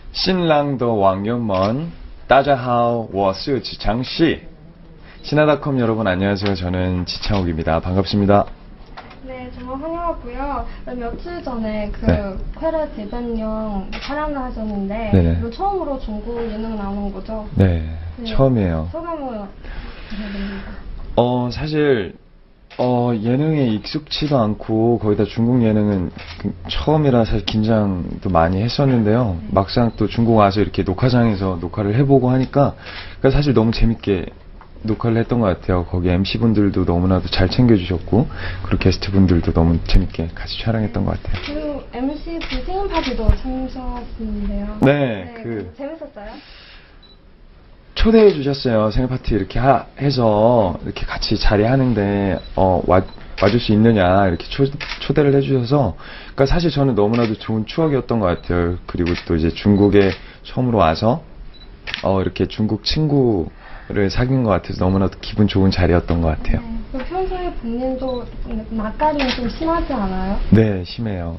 신랑도 왕년먼 따자하오 워스 지창씨. 신화닷컴 여러분 안녕하세요. 저는 지창욱입니다. 반갑습니다. 네, 정말 환영하고요. 며칠 전에 네. 퀘르 대변령 촬영을 하셨는데 네네. 이거 처음으로 중국 예능 나오는 거죠? 네, 네. 처음이에요. 소감을 부탁드립니다. 사실 예능에 익숙치도 않고 거기다 중국 예능은 처음이라 사실 긴장도 많이 했었는데요. 네. 막상 또 중국 와서 이렇게 녹화장에서 녹화를 해보고 하니까 그러니까 사실 너무 재밌게 녹화를 했던 것 같아요. 거기 MC분들도 너무나도 잘 챙겨주셨고 그리고 게스트분들도 너무 재밌게 같이 촬영했던 것 같아요. 그리고 MC 생일 파티도 참석하셨는데요. 네, 재밌었어요? 초대해 주셨어요. 생일 파티 이렇게 해서 이렇게 같이 자리하는데 와줄 수 있느냐 이렇게 초대를 해주셔서 그러니까 사실 저는 너무나도 좋은 추억이었던 것 같아요. 그리고 또 이제 중국에 처음으로 와서 이렇게 중국 친구를 사귄 것 같아서 너무나도 기분 좋은 자리였던 것 같아요. 네. 평소에 본인도 낯가림이 좀 심하지 않아요? 네, 심해요.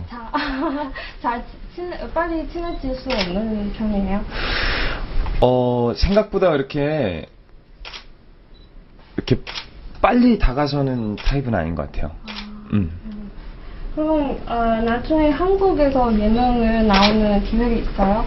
빨리 친해질 수 없는 편이에요? 생각보다 이렇게 빨리 다가서는 타입은 아닌 것 같아요. 그럼 나중에 한국에서 예능을 나오는 기획이 있어요?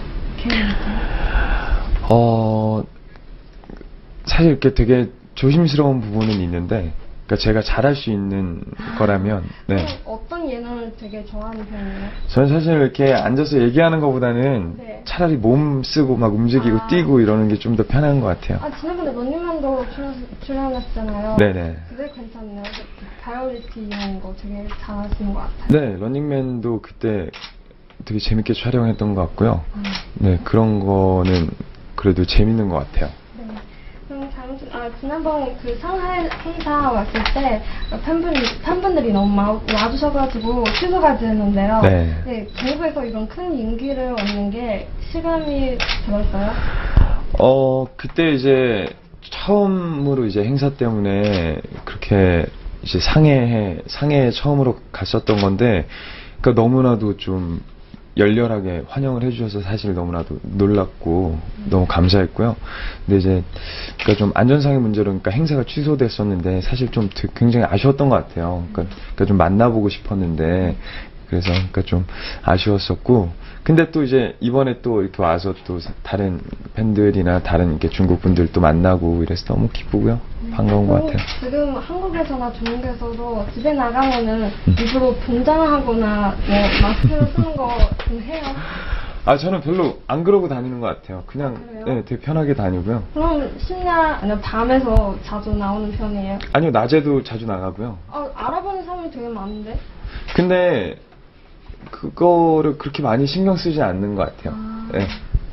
사실 이렇게 되게 조심스러운 부분은 있는데, 그러니까 제가 잘할 수 있는 거라면, 네. 어떤 예능을 되게 좋아하는 편이에요? 저는 사실 이렇게 앉아서 얘기하는 것보다는 네. 차라리 몸 쓰고 막 움직이고 뛰고 이러는 게 좀 더 편한 것 같아요. 지난번에 런닝맨도 출연했잖아요. 네네. 그게 괜찮네요. 바이올리티 이런 거 되게 잘하시는 것 같아요. 네, 런닝맨도 그때 되게 재밌게 촬영했던 것 같고요. 네, 그런 거는 그래도 재밌는 것 같아요. 네. 그럼 지난번 그 상하이 행사 왔을 때 팬분들이 너무 와주셔가지고 취소까지 했는데요. 네. 중국에서 이런 큰 인기를 얻는 게 시간이 들었어요? 그때 이제 처음으로 이제 행사 때문에 그렇게 이제 상해에 처음으로 갔었던 건데, 그러니까 너무나도 좀 열렬하게 환영을 해주셔서 사실 너무나도 놀랐고 너무 감사했고요. 근데 이제 그러니까 좀 안전상의 문제로 그러니까 행사가 취소됐었는데 사실 좀 굉장히 아쉬웠던 것 같아요. 그러니까 좀 만나보고 싶었는데 그래서 그러니까 좀 아쉬웠었고. 근데 또 이제 이번에 또 이렇게 와서 또 다른 팬들이나 다른 이렇게 중국 분들도 만나고 이래서 너무 기쁘고요. 반가운 것 같아요. 지금 한국에서나 중국에서도 집에 나가면은 일부러 분장하거나 마스크를 쓰는 거 좀 해요? 저는 별로 안 그러고 다니는 것 같아요. 그냥 네, 되게 편하게 다니고요. 그럼 아니면 밤에서 자주 나오는 편이에요? 아니요, 낮에도 자주 나가고요. 알아보는 사람이 되게 많은데? 근데 그거를 그렇게 많이 신경 쓰지 않는 것 같아요. 네.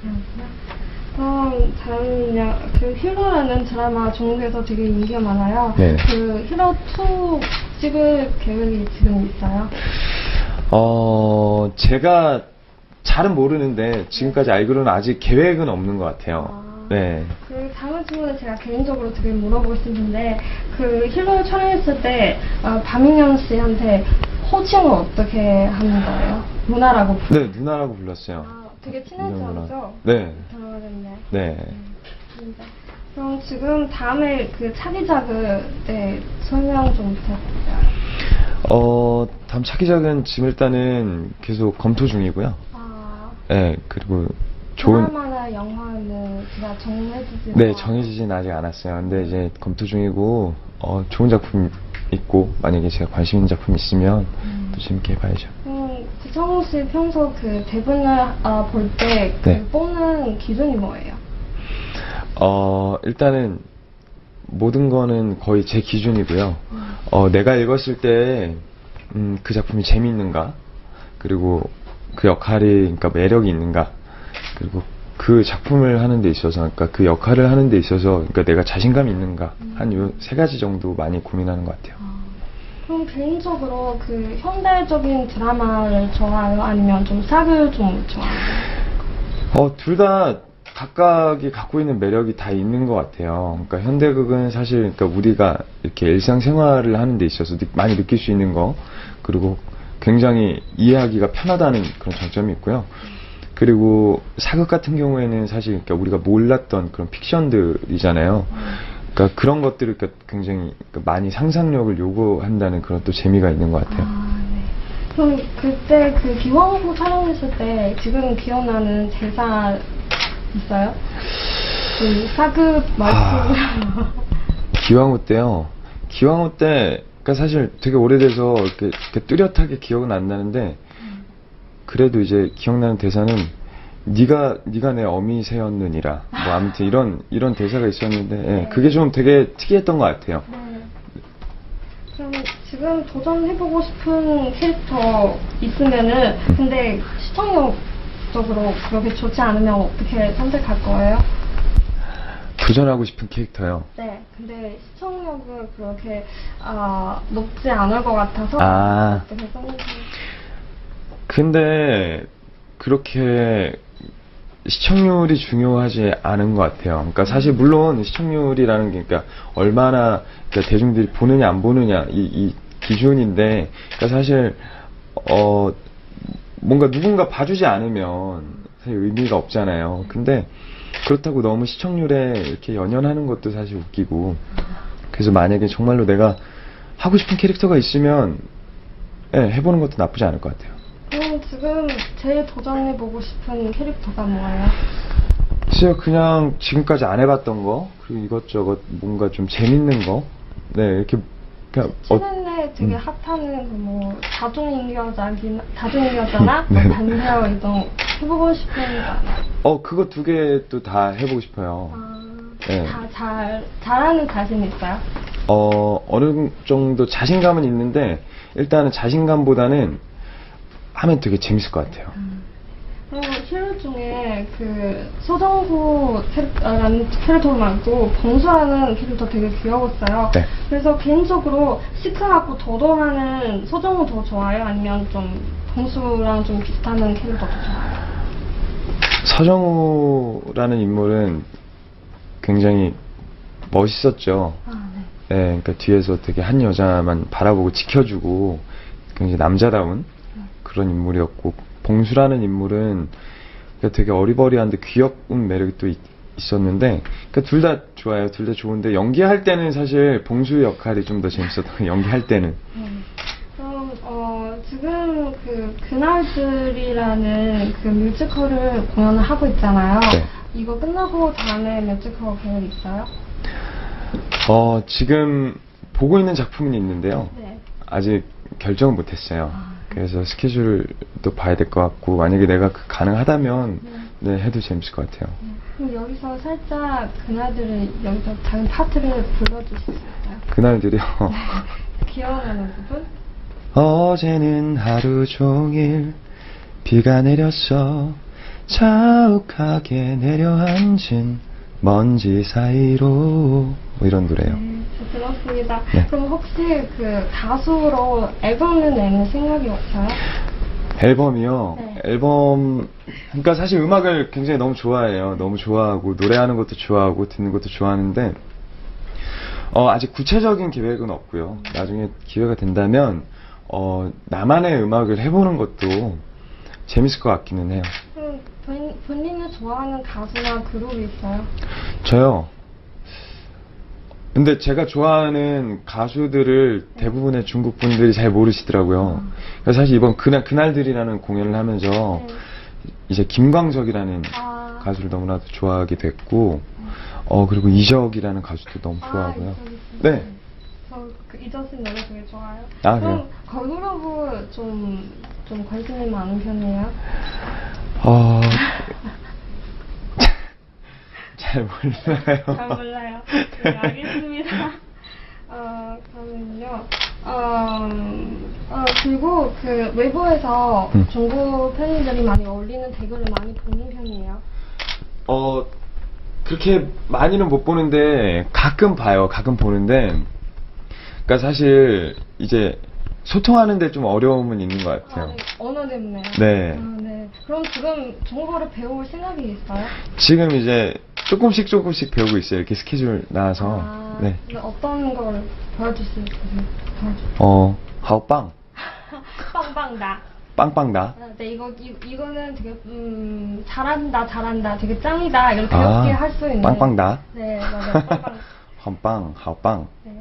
그럼 그 히로라는 드라마 중국에서 되게 인기가 많아요. 네. 그 히로 2 찍을 계획이 지금 있어요? 제가 잘은 모르는데 지금까지 알기로는 아직 계획은 없는 것 같아요. 네. 그 다음 질문은 제가 개인적으로 되게 물어보고 싶은데 그 히로 촬영했을 때 박민영 씨한테 호칭을 어떻게 하는 거예요? 누나라고 네, 누나라고 불렀어요. 되게 친해졌죠? 네. 네. 그럼 지금 다음에 그 차기작을 설명 좀 부탁드려요. 다음 차기작은 지금 일단은 계속 검토 중이고요. 네, 그리고 드라마나 영화는 제가 정해지지 네, 정해지진 아직 않았어요. 근데 이제 검토 중이고 좋은 작품 있고 만약에 제가 관심 있는 작품 있으면 또 재밌게 해봐야죠. 지창욱 씨 평소 그 대본을 볼 때 네. 뽑는 기준이 뭐예요? 일단은 모든 거는 거의 제 기준이고요. 내가 읽었을 때 그 작품이 재미있는가, 그리고 그 역할이 그러니까 매력이 있는가, 그리고 그 작품을 하는 데 있어서, 그러니까 그 역할을 하는 데 있어서 그러니까 내가 자신감이 있는가, 한 요 세 가지 정도 많이 고민하는 것 같아요. 그럼 개인적으로 그 현대적인 드라마를 좋아해요? 아니면 좀 싹을 좀 좋아해요? 둘 다 각각이 갖고 있는 매력이 다 있는 것 같아요. 그러니까 현대극은 사실 그러니까 우리가 이렇게 일상생활을 하는 데 있어서 많이 느낄 수 있는 거, 그리고 굉장히 이해하기가 편하다는 그런 장점이 있고요. 그리고 사극 같은 경우에는 사실 그러니까 우리가 몰랐던 그런 픽션들이잖아요. 그러니까 그런 것들을 그러니까 굉장히 그러니까 많이 상상력을 요구한다는 그런 또 재미가 있는 것 같아요. 아, 네. 그럼 그때 그 기왕후 촬영했을 때 지금 기억나는 대사 있어요? 그 사극 말투. 기왕후 때요. 기왕후 때, 그러니까 사실 되게 오래돼서 이렇게 뚜렷하게 기억은 안 나는데, 그래도 이제 기억나는 대사는 네가 내 어미 새였느니라. 뭐 아무튼 이런 대사가 있었는데, 예, 네. 그게 좀 되게 특이했던 것 같아요. 네. 그럼 지금 도전해보고 싶은 캐릭터 있으면은 근데 시청력적으로 그렇게 좋지 않으면 어떻게 선택할 거예요? 도전하고 싶은 캐릭터요. 네. 근데 시청력은 그렇게 높지 않을 것 같아서 아. 어떻게 썼는지. 근데 그렇게 시청률이 중요하지 않은 것 같아요. 그러니까 사실 물론 시청률이라는 게 그러니까 얼마나 그러니까 대중들이 보느냐 안 보느냐 이 기준인데 그러니까 사실 뭔가 누군가 봐주지 않으면 사실 의미가 없잖아요. 근데 그렇다고 너무 시청률에 이렇게 연연하는 것도 사실 웃기고 그래서 만약에 정말로 내가 하고 싶은 캐릭터가 있으면 예, 해보는 것도 나쁘지 않을 것 같아요. 그럼 지금 제일 도전해보고 싶은 캐릭터가 뭐예요? 글쎄요, 그냥 지금까지 안 해봤던 거, 그리고 이것저것 뭔가 좀 재밌는 거, 네, 이렇게, 그냥, 최근에 되게 핫하는 그 뭐 다중이녀자나 네네. 반대어 이동 해보고 싶은 거. 그거 두 개 또 다 해보고 싶어요. 네. 잘하는 자신 있어요? 어느 정도 자신감은 있는데, 일단은 자신감보다는 하면 되게 재밌을 것 같아요. 그럼 힐러 중에 그 소정구 캐릭터 말고 봉수라는 캐릭터 되게 귀여웠어요. 네. 그래서 개인적으로 시크하고 도도하는 소정구 더 좋아요? 아니면 좀 봉수랑 좀 비슷한 캐릭터 더 좋아요? 서정우라는 인물은 굉장히 멋있었죠. 네. 네, 그러니까 뒤에서 되게 한 여자만 바라보고 지켜주고 굉장히 남자다운 그런 인물이었고 봉수라는 인물은 되게 어리버리한데 귀여운 매력이 또 있었는데 그러니까 둘 다 좋아요. 둘 다 좋은데 연기할 때는 사실 봉수 역할이 좀 더 재밌었던 연기할 때는. 그럼 지금 그 그날들이라는 그 뮤지컬을 공연을 하고 있잖아요. 네. 이거 끝나고 다음에 뮤지컬 계획 있어요? 지금 보고 있는 작품은 있는데요. 네. 아직 결정을 못했어요. 그래서 스케줄도 봐야 될 것 같고 만약에 내가 가능하다면 네, 해도 재밌을 것 같아요. 그럼 여기서 살짝 그날들을 여기서 작은 파트를 불러주실 수 있어요? 그날들이요. 기억나는 부분? 어제는 하루 종일 비가 내렸어 자욱하게 내려앉은 먼지 사이로 뭐 이런 노래요. 저 들었습니다. 네. 그럼 혹시 그 가수로 앨범을 내는 생각이 없어요? 앨범이요? 네. 앨범, 그러니까 사실 음악을 굉장히 너무 좋아해요. 너무 좋아하고, 노래하는 것도 좋아하고, 듣는 것도 좋아하는데, 아직 구체적인 계획은 없고요. 나중에 기회가 된다면, 나만의 음악을 해보는 것도 재밌을 것 같기는 해요. 본인이 좋아하는 가수나 그룹이 있어요? 저요? 근데 제가 좋아하는 가수들을 대부분의 중국 분들이 잘 모르시더라고요. 그래서 사실 이번 그날들이라는 공연을 하면서 이제 김광석이라는 가수를 너무나도 좋아하게 됐고, 그리고 이적이라는 가수도 너무 좋아하고요. 네. 그 이적 씨 노래 되게 좋아요. 아, 그럼 걸그룹은 좀 관심이 많은 편이에요? 잘 몰라요. 잘 몰라요. 네, 알겠습니다. 그러면요. 그리고 그 외부에서 중국 팬들이 많이 어울리는 대결을 많이 보는 편이에요? 그렇게 많이는 못 보는데 가끔 봐요. 가끔 보는데 그러니까 사실 이제 소통하는데 좀 어려움은 있는 것 같아요. 네. 언어 때문에. 네. 네. 그럼 지금 중국어를 배울 생각이 있어요? 지금 이제 조금씩 배우고 있어요. 이렇게 스케줄 나와서. 네. 근데 어떤 걸 보여줄 수 있어요? 하오빵. 빵빵다. 빵빵다. 네, 이거는 되게, 잘한다, 되게 짱이다, 이렇게 가볍게 할 수 있는. 빵빵다. 네, 맞아요. 빵빵. 헌빵, 하오빵. 네,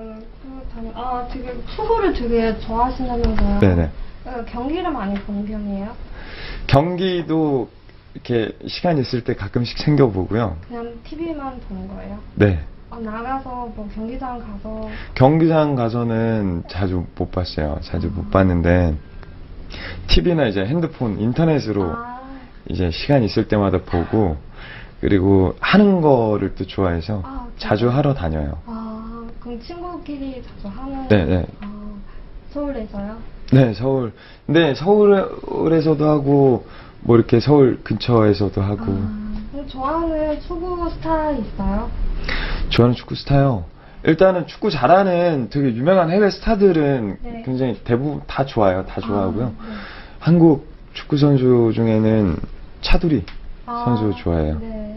되게 축구를 되게 좋아하신다면서요? 네네. 경기를 많이 보는 편이에요? 경기도 이렇게 시간 있을 때 가끔씩 챙겨보고요. 그냥 TV만 보는 거예요? 네. 나가서 뭐 경기장 가서. 경기장 가서는 자주 못 봤어요. 자주 못 봤는데, TV나 이제 핸드폰, 인터넷으로 이제 시간 있을 때마다 보고, 그리고 하는 거를 또 좋아해서 자주 하러 다녀요. 그럼 친구끼리 자주 하는? 네네. 서울에서요? 네, 서울. 근데 서울에서도 하고, 뭐 이렇게 서울 근처에서도 하고. 그럼 좋아하는 축구 스타 있어요? 좋아하는 축구 스타요? 일단은 축구 잘하는 되게 유명한 해외 스타들은 네. 굉장히 대부분 다 좋아요. 다 좋아하고요. 네. 한국 축구 선수 중에는 차두리 선수 좋아해요. 네.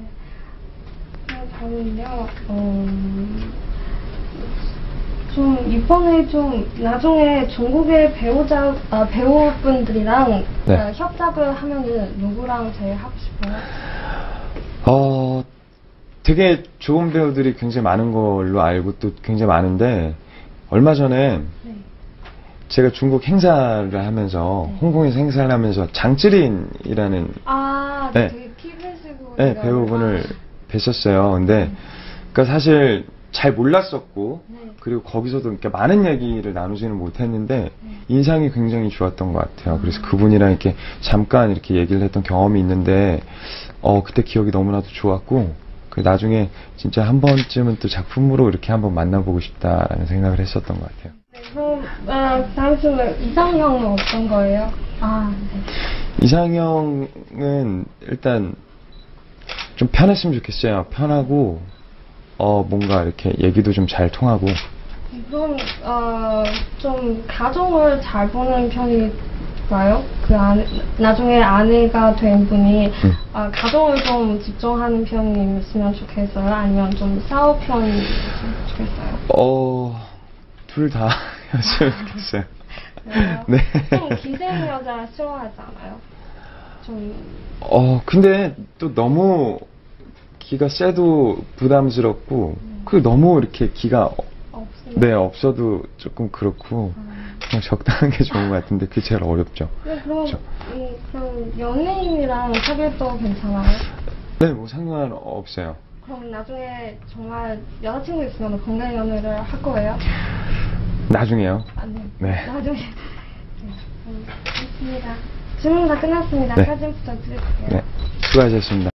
저는요, 좀 이번에 좀 나중에 중국의 배우분들이랑 네. 협작을 하면은 누구랑 제일 하고 싶어요? 되게 좋은 배우들이 굉장히 많은 걸로 알고 또 굉장히 많은데, 얼마 전에 네. 제가 중국 행사를 하면서, 네. 홍콩에서 행사를 하면서 장찌린이라는 네. 되게 키우시고. 네, 배우분을 뵀었어요. 근데 그러니까 사실 잘 몰랐었고, 네. 그리고 거기서도 이렇게 많은 얘기를 나누지는 못했는데 인상이 굉장히 좋았던 것 같아요. 그래서 그분이랑 이렇게 잠깐 이렇게 얘기를 했던 경험이 있는데, 그때 기억이 너무나도 좋았고, 나중에 진짜 한 번쯤은 또 작품으로 이렇게 한번 만나보고 싶다라는 생각을 했었던 것 같아요. 네, 그럼 당신은 이상형은 어떤 거예요? 네. 이상형은 일단 좀 편했으면 좋겠어요. 편하고, 뭔가 이렇게 얘기도 좀 잘 통하고. 그럼 좀 가정을 잘 보는 편일까요? 나중에 아내가 된 분이 가정을 좀 집중하는 편이었으면 좋겠어요? 아니면 좀 싸울 편이었으면 좋겠어요? 둘 다 였으면 좋겠어요. 네. 네. 좀 기생 여자 싫어하지 않아요? 좀. 근데 또 너무 기가 세도 부담스럽고, 너무 이렇게 기가 없어도 조금 그렇고, 그냥 적당한 게 좋은 것 같은데 그게 제일 어렵죠. 네, 그럼 연예인이랑 사귀어도 괜찮아요? 네, 뭐 상관없어요. 그럼 나중에 정말 여자친구 있으면 건강 연애를 할 거예요? 나중에요? 네. 네. 나중에. 좋습니다. 질문 다 끝났습니다. 네. 사진 부탁드릴게요. 네, 수고하셨습니다.